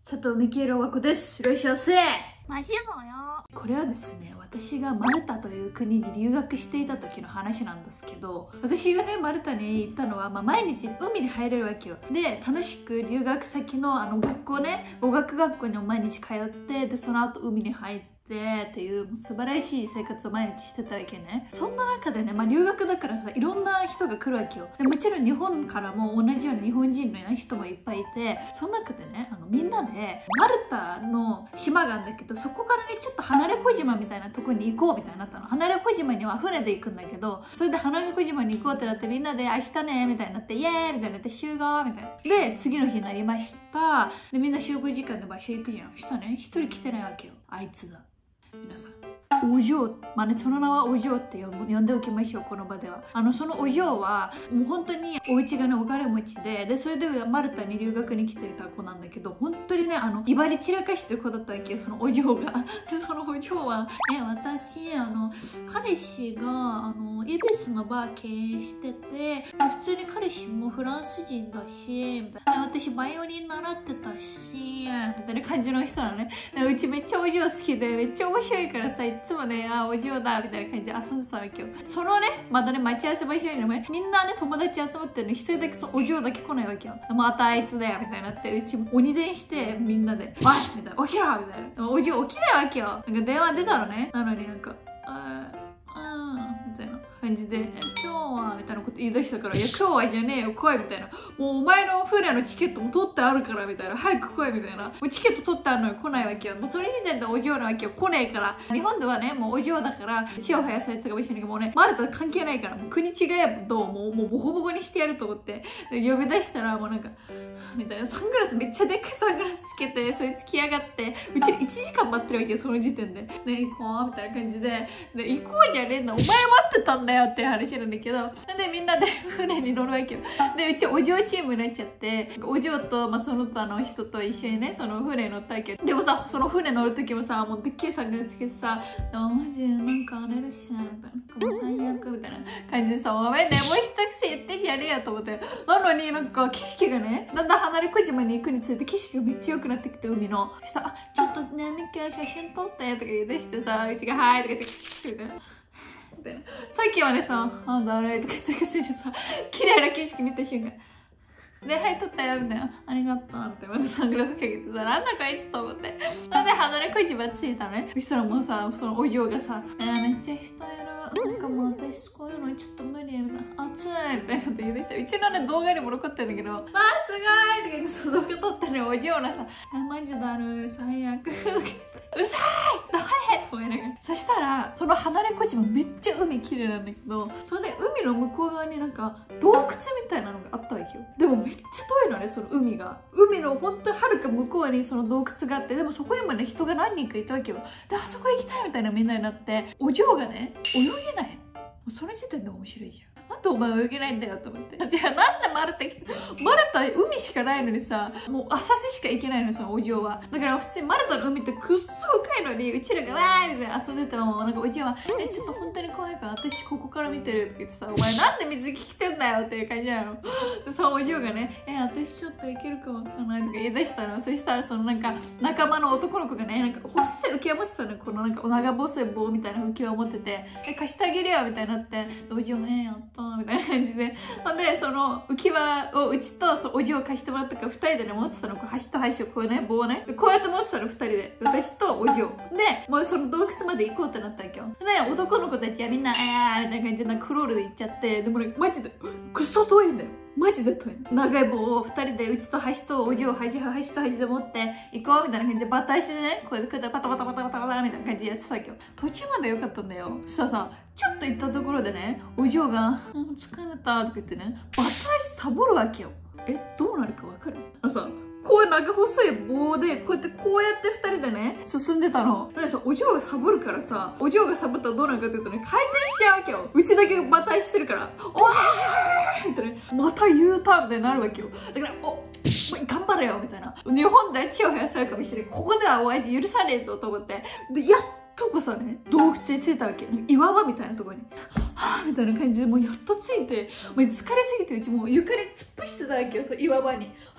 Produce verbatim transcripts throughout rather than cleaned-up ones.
佐藤ミケル和子です。いらっしゃいませ。 マジぞよ。 これはですね、私がマルタという国に留学していた時の話なんですけど、私がね、マルタに行ったのは、まあ、毎日海に入れるわけよ。で、楽しく留学先のあの学校ね、語学学校にも毎日通って、で、その後海に入って、っていう素晴らしい生活を毎日してたわけね。そんな中でね、まあ留学だからさ、いろんな人が来るわけよ。でもちろん日本からも同じような日本人の人もいっぱいいて、その中でね、あのみんなでマルタの島があるんだけど、そこからね、ちょっと離れ小島みたいなとこに行こうみたいになったの。離れ小島には船で行くんだけど、それで離れ小島に行こうってなって、みんなで明日ねみたいになって、イエーイみたいになって集合みたいな。で、次の日になりました。で、みんな集合時間の場所行くじゃん。したね、一人来てないわけよ。あいつだ。皆さん、お嬢、まあね、その名はお嬢って呼んでおきましょう、この場では。あの、そのお嬢は、もう本当にお家がね、お金持ちで、で、それでマルタに留学に来ていた子なんだけど、本当にね、あの、威張り散らかしてる子だったわけよ、そのお嬢が。で、そのお嬢は、え、私、あの、彼氏が、あの、恵比寿のバー経営してて、普通に彼氏もフランス人だし、みたいな。私、バイオリン習ってたし、みたいな感じの人なのね。うちめっちゃお嬢好きで、めっちゃ面白いからさ、いつもね、あ、お嬢だ、みたいな感じで遊んでたわけよ。そのね、またね、待ち合わせ場所にね、みんなね、友達集まってるのに、一人だけそのお嬢だけ来ないわけよ。またあいつだよ、みたいになって、うちも鬼電して、みんなで、おいみたいな、起きろみたいな。お嬢起きないわけよ。なんか電話出たのね。なのになんか、あー、うん、みたいな感じで、え、今日は、みたいなこと言い出したから、いや、今日はじゃねえよ、来い、みたいな。もうお前の船のチケットも取ってあるから、みたいな。早く来い、みたいな。もうチケット取ってあるのに来ないわけよ。もうそれ時点でお嬢なわけよ。来ねえから。日本ではね、もうお嬢だから、血を生やされてたかもしれないけど、もうね、マルタ関係ないから、もう国違えばどうもう、もうボコボコにしてやると思って、呼び出したら、もうなんか、みたいな。サングラス、めっちゃでっかいサングラスつけて、それつきやがって、うちいちじかん待ってるわけよ、その時点で。ね、行こう、みたいな感じで。で、行こうじゃねえんだ。お前待ってたんだよって話なんだけど、で、みんなで船に乗るわけよ。で、うちお嬢チームになっちゃって、お嬢と、まあ、その他の人と一緒にね、その船に乗ったわけよ。でもさ、その船乗る時もさ、もうでっけえサングラスつけてさ、あ、マジ、なんか荒れるし、みたいな。もう最悪、みたいな感じでさ、ごめんね、もう一口言ってやれやと思って。なのになんか景色がね、だんだん離れ小島に行くにつれて景色がめっちゃ良くなってきて、海の。そしたら、あ、ちょっとね、ミッケ写真撮ってとか言い出してさ、うちがはいとか言って、みたいな。さっきはねさ、あ、だるいとか言ってくせにさ、綺麗な景色見た瞬間。で、はい、撮ったよ、みたいな。ありがとうって、またサングラスかけてさ、なんだこいつと思って。なんで離れ小島着いたのね。そしたらもうさ、そのお嬢がさ、えー、めっちゃ人いる。なんかもう私こういうのちょっと無理みたいな。暑いみたいなこと言い出した。うちのね、動画にも残ってるんだけど、あーすごいとか言って、その動画撮ったね、お嬢のさ、マジだる、最悪。うるさいどれと思いながら。そしたら、その離れ小島めっちゃ海綺麗なんだけど、そのね、海の向こう側になんか洞窟みたいなのがあったわけよ。でもめっちゃ遠いのね、その海が。海のほんとはるか向こうにその洞窟があって、でもそこにもね、人が何人かいたわけよ。で、あそこ行きたいみたいなみんなになって、お嬢がね、泳げない。その時点で面白いじゃん。なんでお前泳げないんだよと思って。じゃあなんでマルタ来て、マルタ海しかないのにさ、もう浅瀬しか行けないの、そのお嬢は。だから普通にマルタの海ってくっそ深いのに、うちらがわーみたいな遊んでたらもうなんかお嬢は、え、ちょっと本当に怖いから私ここから見てるって言ってさ、お前なんで水着着てんだよっていう感じなの。で、そのお嬢がね、え、私ちょっと行けるかわかんないとか言い出したの。そしたらそのなんか仲間の男の子がね、なんか細い浮き輪持ってたの、このなんか長細い棒みたいな浮き輪を持ってて、え、貸してあげるよみたいになって、お嬢がね、やったーみたいな感じで。ほんで、その浮き輪をうちとそのお嬢を貸してもらったから、二人でね、持ってたの、こう端と端をこうね、棒をね。こうやって持ってたの、二人で。私とお嬢。で、もうその洞窟まで行こうってなったわけよ。で、男の子たちはみんな、えーみたいな感じで、なんかクロールで行っちゃって、でもね、マジで、くっそ遠いんだよ。マジで遠い。長い棒を二人でうちと端とお嬢を端端と端で持って行こうみたいな感じでバタ足でね、こうやってこうやってパタパタパタパタパタみたいな感じでやってたわけよ。途中まで良かったんだよ。そしたらさ、ちょっと行ったところでね、お嬢が、うん、疲れたとか言ってね、バタ足サボるわけよ。え、どうなるかわかる？あのさ、こういう長細い棒で、こうやってこうやって二人でね、進んでたの。だからさ、お嬢がサボるからさ、お嬢がサボったらどうなるかっていうとね、回転しちゃうわけよ。うちだけバタ足してるから、おわーってね、また U ターンみたいになるわけよ。だから、お頑張れよみたいな。日本で血を生やされるかもしれない。ここではおやじ許さねえぞと思って。で、やっとこさね、洞窟に着いたわけ。岩場みたいなところに。はぁみたいな感じで、もうやっと着いて、もう疲れすぎてうちもう床に突っ伏してたわけよ、そう岩場に。はぁ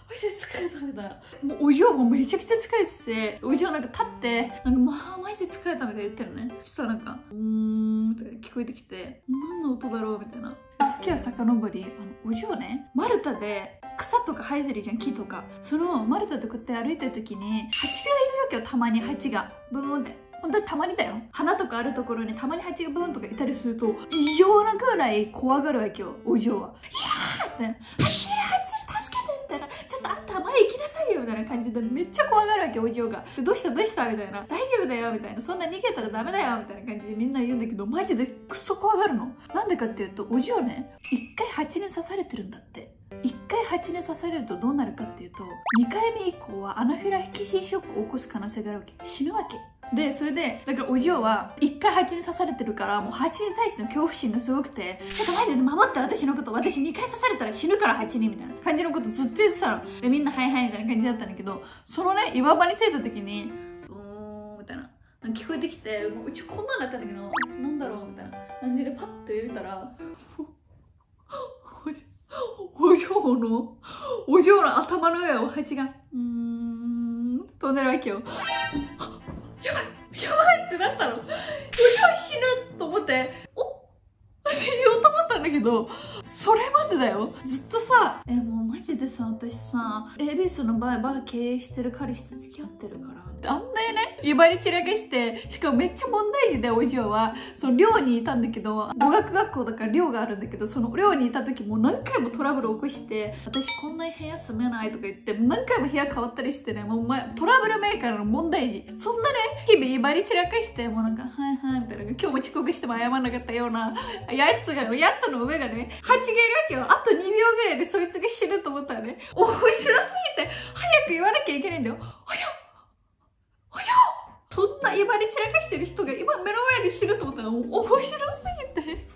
マジで疲れたみたいな。もうお嬢もめちゃくちゃ疲れてて、お嬢なんか立って、なんかまあマジで疲れたみたいな言ってるのね。そしたらなんか、うーんって聞こえてきて、何の音だろうみたいな。時は遡り、あの、お嬢ね、マルタで草とか生えてるじゃん、木とか。そのマルタでこうやって歩いてる時に、蜂がいるわけよ、たまに蜂が。ブーンって。本当にたまにだよ。花とかあるところにたまに蜂がブーンとかいたりすると、異常なぐらい怖がるわけよ、お嬢は。いやーって、蜂いる蜂助けてみたいな。ちょっとあんた前行きなさいよみたいな感じでめっちゃ怖がるわけ、お嬢が。どうしたどうしたみたいな。大丈夫だよみたいな。そんな逃げたらダメだよみたいな感じでみんな言うんだけど、マジでクソ怖がるの。なんでかっていうと、お嬢ね、一回蜂に刺されてるんだって。一回蜂に刺されるとどうなるかっていうと、二回目以降はアナフィラキシーショックを起こす可能性があるわけ。死ぬわけ。で、それで、だからお嬢は、一回蜂に刺されてるから、もう蜂に対しての恐怖心がすごくて、ちょっとマジで守って私のこと、私二回刺されたら死ぬから蜂に、みたいな感じのことずっと言ってたの。で、みんなはいはいみたいな感じだったんだけど、そのね、岩場に着いた時に、うーん、みたいな。聞こえてきて、もううちこんなんだったんだけど、なんだろうみたいな感じでパッと言ったら、お嬢の、お嬢の頭の上を蜂が、うーん、飛んでるわけよ。やばいやばいってなったの。お嬢死ぬと思って、おって言おうと思ったんだけど、それまでだよ。ずっとさ、え、もうマジでさ、私さ、エビスのバー、バー経営してる彼氏と付き合ってるから。あんなにね、威張り散らかして、しかもめっちゃ問題児で、お嬢は、その寮にいたんだけど、語学学校だから寮があるんだけど、その寮にいた時も何回もトラブル起こして、私こんな部屋住めないとか言って、何回も部屋変わったりしてね、もう前、トラブルメーカーの問題児。そんなね、日々威張り散らかして、もうなんか、はいはい、みたいな、今日も遅刻しても謝らなかったような、やつが、やつの上がね、蜂がいるわけよ。あとにびょうぐらいでそいつが死ぬと思ったらね、面白すぎて、早く言わなきゃいけないんだよ。お嬢お嬢そんな威張り散らかしてる人が今目の前で死ぬと思ったらもう面白すぎて。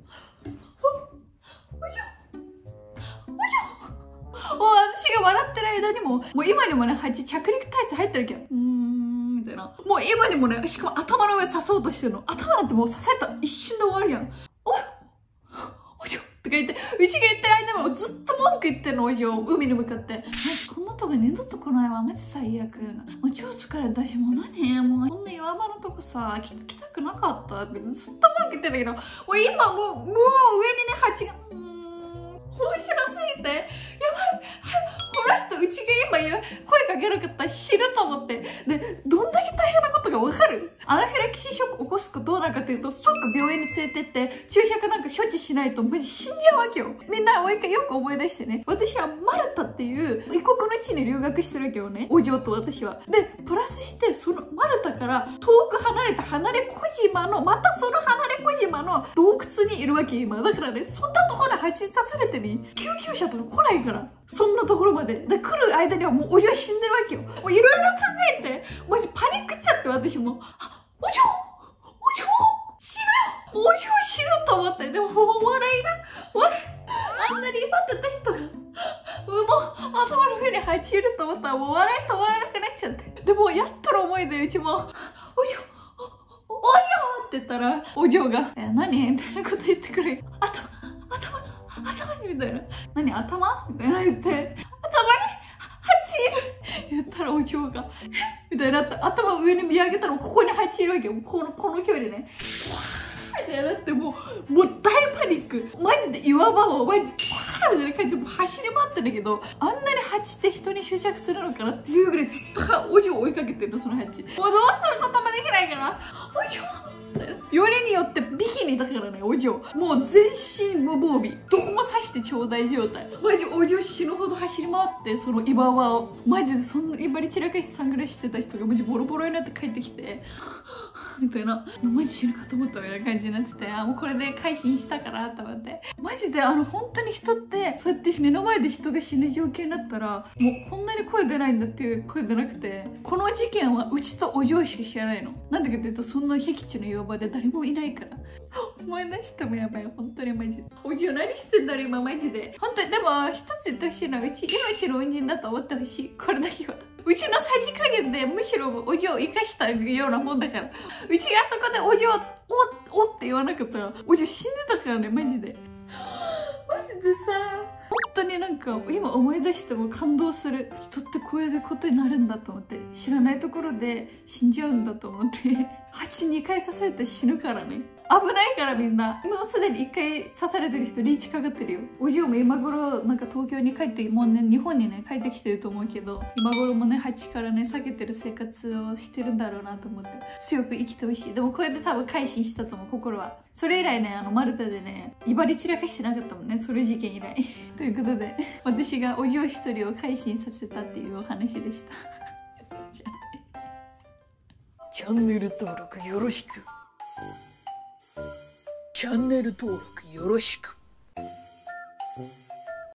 お嬢お嬢もう私が笑ってる間にも、もう今にもね、蜂着陸体制入ってるわけよ。うーん、みたいな。もう今にもね、しかも頭の上刺そうとしてるの。頭なんてもう刺された一瞬で終わるやん。おお嬢とか言って、うちが言ってる間もずっと文句言ってるの、お嬢。海に向かって。こんなとこ二度と来ないわ。マジ最悪。もう超疲れたし、もう何もうこんな岩場のとこさ、来, 来たくなかったってずっと文句言ってんだけど、もう今もう、もう上にね、蜂が、うーん、面白すぎて、やばい、この人、うちが今声かけなかったら死ぬと思って。で、どんだけ大変なことがわかる？アナフィラキシーショック起こすかどうなのかっていうと、即病院に連れてって、注射かなんか処置しないとマジ死んじゃうわけよ。みんなもう一回よく思い出してね。私はマルタっていう異国の地に留学してるわけよね。お嬢と私は。で、プラスして、そのマルタから遠く離れた離れ小島の、またその離れ小島の洞窟にいるわけ今。だからね、そんなところで蜂に刺されてね、救急車とか来ないから。そんなところまで。で、来る間にはもうお嬢死んでるわけよ。もういろいろ考えて、マジパニックっちゃって私も。あ、お嬢お嬢死ぬお嬢死ぬと思って。でももう笑いが、笑い、あんなに威張ってた人が、もう頭の上に蜂いると思ったらもう笑い止まらなくなっちゃって。でもやっとの思いでうちも、お嬢お嬢って言ったら、お嬢が、え、何みたいなこと言ってくる。頭、頭、頭にみたいな。何頭みたいな言って、頭に蜂いる言ったらお嬢が、みたいなって、頭上に見上げたらここに蜂いるわけよ。この、この距離でね。みたいなってもう、もう大パニック。マジで岩場をマジ、みたいな感じで走り回ってんだけど、あんなに蜂って人に執着するのかなっていうぐらいずっとお嬢を追いかけてるの、その蜂。もうどうすることもできないから、お嬢よりによってビキニだからね、お嬢。もう全身無防備。どこも刺してちょうだい状態。マジお嬢死ぬほど走り回って、その岩場を。マジでそんな威張り散らかしサングラスしてた人がマジボロボロになって帰ってきて、みたいな。マジ死ぬかと思ったみたいな感じになってて、あ、もうこれで改心したからと思って。マジであの本当に人って、そうやって目の前で人が死ぬ状況になったら、もうこんなに声出ないんだっていう声出なくて、この事件はうちとお嬢しか知らないの。なんでかっていうと、そんな僻地の岩場で誰もいないから。思い出してもやばい、本当にマジで。お嬢何してんだろ今マジで。本当に、でも一つ言ってほしいのは、うち命の恩人だと思ってほしい。これだけは。うちのさじ加減でむしろお嬢を生かしたようなもんだから。うちがあそこでお嬢、お、おって言わなかったら、お嬢死んでたからね、マジで。マジでさ、 当になんか今思い出しても感動する。人ってこういうことになるんだと思って、知らないところで死んじゃうんだと思って蜂にかい刺されて死ぬからね。危ないからみんな。もうすでにいっかい刺されてる人リーチかかってるよ。お嬢も今頃なんか東京に帰ってもうね日本にね帰ってきてると思うけど、今頃もね蜂からね避けてる生活をしてるんだろうなと思って、強く生きてほしい。でもこれで多分改心したと思う、心は。それ以来ね、あのマルタでね威張り散らかしてなかったもんね、それ事件以来ということで、私がお嬢一人を改心させたっていうお話でしたじゃあチャンネル登録よろしく。チャンネル登録よろしく。